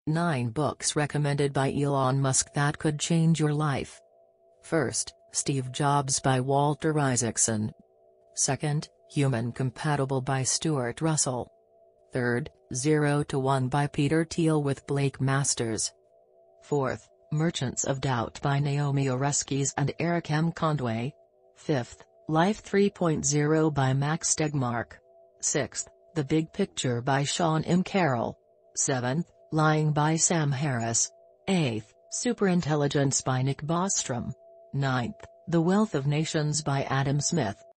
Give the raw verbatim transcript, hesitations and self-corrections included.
nine Books recommended by Elon Musk that could change your life. First, Steve Jobs by Walter Isaacson. Second, Human Compatible by Stuart Russell. Third, Zero to One by Peter Thiel with Blake Masters. Fourth, Merchants of Doubt by Naomi Oreskes and Eric M. Conway. Fifth, Life three point oh by Max Tegmark. Sixth, The Big Picture by Sean M. Carroll. Seventh, Lying by Sam Harris. Eighth, Superintelligence by Nick Bostrom. Ninth, The Wealth of Nations by Adam Smith.